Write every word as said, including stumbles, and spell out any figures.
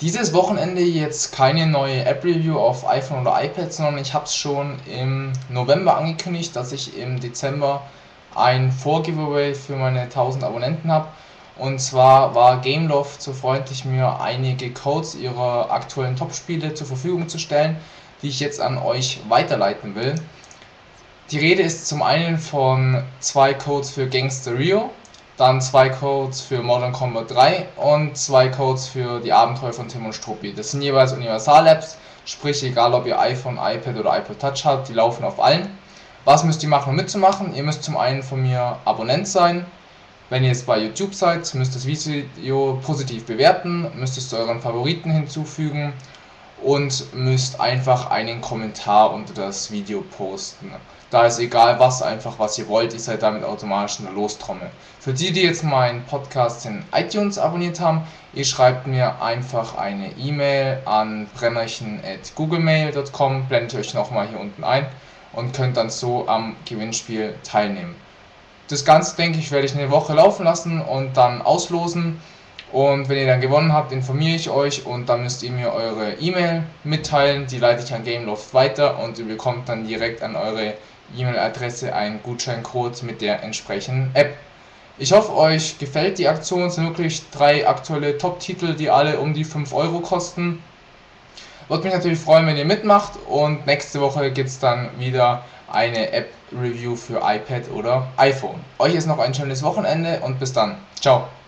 Dieses Wochenende jetzt keine neue App-Review auf iPhone oder iPad, sondern ich habe es schon im November angekündigt, dass ich im Dezember ein Vor-Giveaway für meine tausend Abonnenten habe. Und zwar war Gameloft so freundlich, mir einige Codes ihrer aktuellen Top-Spiele zur Verfügung zu stellen, die ich jetzt an euch weiterleiten will. Die Rede ist zum einen von zwei Codes für Gangster Rio, dann zwei Codes für Mortal Kombat drei und zwei Codes für die Abenteuer von Tim und Struppi. Das sind jeweils Universal-Apps, sprich egal ob ihr iPhone, iPad oder iPod Touch habt, die laufen auf allen. Was müsst ihr machen, um mitzumachen? Ihr müsst zum einen von mir Abonnent sein. Wenn ihr jetzt bei YouTube seid, müsst ihr das Video positiv bewerten, müsst es zu euren Favoriten hinzufügen und müsst einfach einen Kommentar unter das Video posten. Da ist egal was, einfach was ihr wollt, ihr seid damit automatisch in der Lostrommel. Für die, die jetzt meinen Podcast in iTunes abonniert haben, ihr schreibt mir einfach eine E-Mail an brennerchen at googlemail punkt com, blendet euch nochmal hier unten ein und könnt dann so am Gewinnspiel teilnehmen. Das Ganze, denke ich, werde ich eine Woche laufen lassen und dann auslosen. Und wenn ihr dann gewonnen habt, informiere ich euch und dann müsst ihr mir eure E-Mail mitteilen, die leite ich an Gameloft weiter und ihr bekommt dann direkt an eure E-Mail-Adresse einen Gutscheincode mit der entsprechenden App. Ich hoffe, euch gefällt die Aktion. Es sind wirklich drei aktuelle Top-Titel, die alle um die fünf Euro kosten. Würde mich natürlich freuen, wenn ihr mitmacht, und nächste Woche gibt es dann wieder eine App-Review für iPad oder iPhone. Euch ist noch ein schönes Wochenende und bis dann. Ciao.